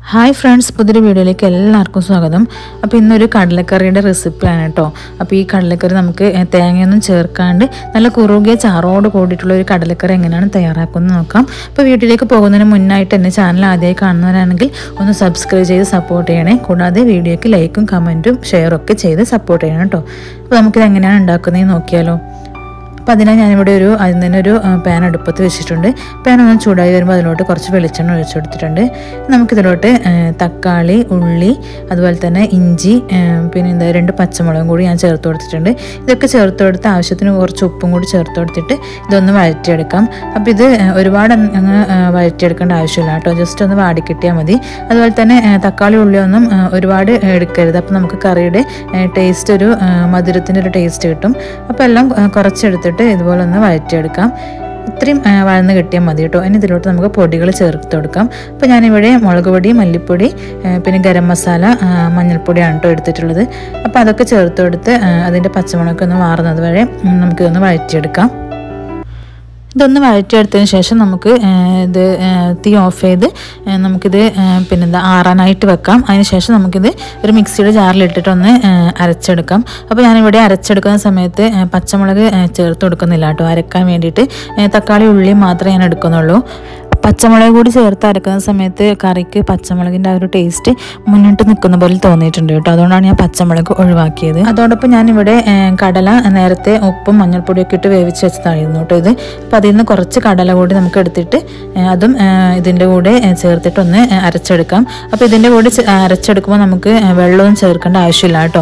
Hi friends, പുതിയൊരു വീഡിയോയിലേക്ക് എല്ലാവർക്കും സ്വാഗതം. അപ്പോൾ ഇന്നൊരു കടലക്കറിയുടെ റെസിപ്പിയാണ് കേട്ടോ. അപ്പോൾ ഈ കടലക്കറി നമുക്ക് തേങ്ങയൊന്നും ചേർക്കാണ്ട് നല്ല കുറുകിയ ചാറോട് കൂടിയിട്ടുള്ള ഒരു കടലക്കറി എങ്ങനെയാണ് തയ്യാറാക്കുന്നത് നോക്കാം. അപ്പോൾ വീട്ടിലേക്ക് പോകുന്നതിന് മുന്നായിട്ട് എൻ്റെ ചാനൽ ആദ്യമായി കാണുന്നവരാണെങ്കിൽ ഒന്ന് സബ്സ്ക്രൈബ് ചെയ്ത് സപ്പോർട്ട് ചെയ്യണേ. കൂടാതെ വീഡിയോയ്ക്ക് ലൈക്കും കമൻറ്റും ഷെയറും ഒക്കെ ചെയ്ത് സപ്പോർട്ട് ചെയ്യണം കേട്ടോ. അപ്പോൾ നമുക്കിത് എങ്ങനെയാണ് ഉണ്ടാക്കുന്നതെന്ന് നോക്കിയാലോ. അപ്പോൾ അതിനായി ഞാനിവിടെ ആദ്യം തന്നെ ഒരു പാൻ അടുപ്പത്ത് വെച്ചിട്ടുണ്ട്. പാൻ ഒന്ന് ചൂടായി വരുമ്പോൾ അതിലോട്ട് കുറച്ച് വെളിച്ചെണ്ണ ഒഴിച്ചു കൊടുത്തിട്ടുണ്ട്. നമുക്കിതിലോട്ട് തക്കാളി, ഉള്ളി, അതുപോലെ തന്നെ ഇഞ്ചി, പിന്നെ 2 പച്ചമുളകും കൂടി ഞാൻ ചേർത്ത് കൊടുത്തിട്ടുണ്ട്. ഇതൊക്കെ ചേർത്ത് കൊടുത്ത് ആവശ്യത്തിന് കുറച്ച് ഉപ്പും കൂടി ചേർത്ത് കൊടുത്തിട്ട് ഇതൊന്ന് വഴറ്റിയെടുക്കാം. അപ്പോൾ ഇത് ഒരുപാട് അങ്ങ് വഴറ്റിയെടുക്കേണ്ട ആവശ്യമില്ല കേട്ടോ, ജസ്റ്റ് ഒന്ന് വാടിക്കിട്ടിയാൽ മതി. അതുപോലെ തന്നെ തക്കാളി, ഉള്ളിയൊന്നും ഒരുപാട് എടുക്കരുത്. അപ്പോൾ നമുക്ക് കറിയുടെ ടേസ്റ്റ് ഒരു മധുരത്തിൻ്റെ ഒരു ടേസ്റ്റ് കിട്ടും. അപ്പോൾ എല്ലാം കുറച്ചെടുത്തിട്ട് ഇതുപോലെ ഒന്ന് വഴറ്റിയെടുക്കാം. ഇത്രയും വഴന്ന് കിട്ടിയാൽ മതി കേട്ടോ. ഇനി ഇതിലോട്ട് നമുക്ക് പൊടികൾ ചേർത്ത് കൊടുക്കാം. അപ്പോൾ ഞാനിവിടെ മുളക് പൊടി, മല്ലിപ്പൊടി, പിന്നെ ഗരം മസാല, മഞ്ഞൾപ്പൊടിയാണ് കേട്ടോ എടുത്തിട്ടുള്ളത്. അപ്പോൾ അതൊക്കെ ചേർത്ത് കൊടുത്ത് അതിൻ്റെ പച്ചമുളകൊക്കെ ഒന്ന് മാറുന്നത് വരെ നമുക്കിതൊന്ന് വഴറ്റിയെടുക്കാം. ഇതൊന്ന് വഴറ്റിയെടുത്തതിന് ശേഷം നമുക്ക് ഇത് തീ ഓഫ് ചെയ്ത് നമുക്കിത് ആറാനായിട്ട് വെക്കാം. അതിന് ശേഷം നമുക്കിത് ഒരു മിക്സിയുടെ ജാറിലിട്ടിട്ടൊന്ന് അരച്ചെടുക്കാം. അപ്പോൾ ഞാനിവിടെ അരച്ചെടുക്കുന്ന സമയത്ത് പച്ചമുളക് ചേർത്ത് കൊടുക്കുന്നില്ല കേട്ടോ, അരക്കാൻ വേണ്ടിയിട്ട് തക്കാളി, ഉള്ളി മാത്രമേ ഞാൻ എടുക്കുന്നുള്ളൂ. പച്ചമുളക് കൂടി ചേർത്ത് അരക്കുന്ന സമയത്ത് കറിക്ക് പച്ചമുളകിൻ്റെ ആ ഒരു ടേസ്റ്റ് മുന്നിട്ട് നിൽക്കുന്ന പോലെ തോന്നിയിട്ടുണ്ട് കേട്ടോ. അതുകൊണ്ടാണ് ഞാൻ പച്ചമുളക് ഒഴിവാക്കിയത്. അതോടൊപ്പം ഞാനിവിടെ കടല നേരത്തെ ഉപ്പും മഞ്ഞൾപ്പൊടിയൊക്കെ ഇട്ട് വേവിച്ച് വെച്ചതായിരുന്നു കേട്ടോ ഇത്. അപ്പോൾ അതിൽ നിന്ന് കുറച്ച് കടല കൂടി നമുക്ക് എടുത്തിട്ട് അതും ഇതിൻ്റെ കൂടെ ചേർത്തിട്ടൊന്ന് അരച്ചെടുക്കാം. അപ്പോൾ ഇതിൻ്റെ കൂടെ അരച്ചെടുക്കുമ്പോൾ നമുക്ക് വെള്ളമൊന്നും ചേർക്കേണ്ട ആവശ്യമില്ല കേട്ടോ.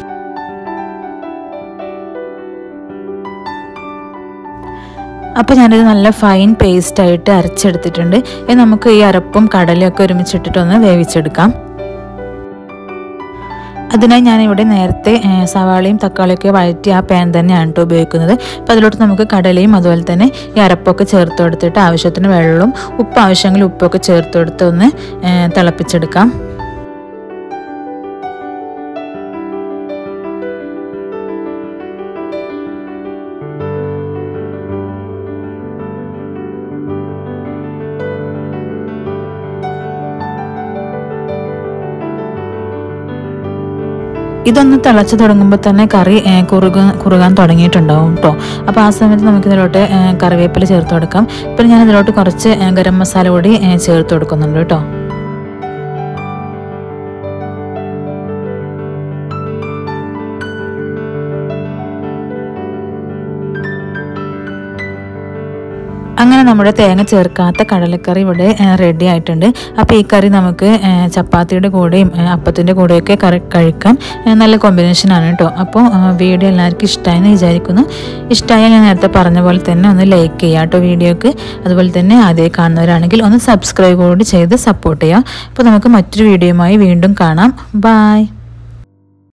അപ്പോൾ ഞാനിത് നല്ല ഫൈൻ പേസ്റ്റായിട്ട് അരച്ചെടുത്തിട്ടുണ്ട്. ഇനി നമുക്ക് ഈ അരപ്പും കടലയൊക്കെ ഒരുമിച്ചിട്ടിട്ടൊന്ന് വേവിച്ചെടുക്കാം. അതിനായി ഞാനിവിടെ നേരത്തെ സവാളയും തക്കാളിയൊക്കെ വഴറ്റി ആ പാൻ തന്നെയാണ് കേട്ടോ ഉപയോഗിക്കുന്നത്. അപ്പോൾ അതിലോട്ട് നമുക്ക് കടലയും അതുപോലെ തന്നെ ഈ അരപ്പൊക്കെ ചേർത്ത് കൊടുത്തിട്ട് ആവശ്യത്തിന് വെള്ളവും ഉപ്പ് ആവശ്യമെങ്കിൽ ഉപ്പൊക്കെ ചേർത്ത് കൊടുത്ത് ഒന്ന് തിളപ്പിച്ചെടുക്കാം. ഇതൊന്ന് തിളച്ച് തുടങ്ങുമ്പോൾ തന്നെ കറി കുറുകാൻ തുടങ്ങിയിട്ടുണ്ടാവും കേട്ടോ. അപ്പോൾ ആ സമയത്ത് നമുക്കിതിലോട്ട് കറിവേപ്പില ചേർത്ത് കൊടുക്കാം. പിന്നെ ഞാൻ ഇതിലോട്ട് കുറച്ച് ഗരം മസാല കൂടി ചേർത്ത് കൊടുക്കുന്നുണ്ട് കേട്ടോ. അങ്ങനെ നമ്മുടെ തേങ്ങ ചേർക്കാത്ത കടലക്കറി ഇവിടെ റെഡി ആയിട്ടുണ്ട്. അപ്പോൾ ഈ കറി നമുക്ക് ചപ്പാത്തിയുടെ കൂടെയും അപ്പത്തിൻ്റെ കൂടെയൊക്കെ കഴിക്കാൻ നല്ല കോമ്പിനേഷനാണ് കേട്ടോ. അപ്പോൾ വീഡിയോ എല്ലാവർക്കും ഇഷ്ടമായെന്ന് വിചാരിക്കുന്നു. ഇഷ്ടമായാൽ ഞാൻ നേരത്തെ പറഞ്ഞ പോലെ തന്നെ ഒന്ന് ലൈക്ക് ചെയ്യുക കേട്ടോ വീഡിയോക്ക്. അതുപോലെ തന്നെ ആദ്യമായി കാണുന്നവരാണെങ്കിൽ ഒന്ന് സബ്സ്ക്രൈബ് കൂടി ചെയ്ത് സപ്പോർട്ട് ചെയ്യുക. അപ്പോൾ നമുക്ക് മറ്റൊരു വീഡിയോയുമായി വീണ്ടും കാണാം. ബൈ.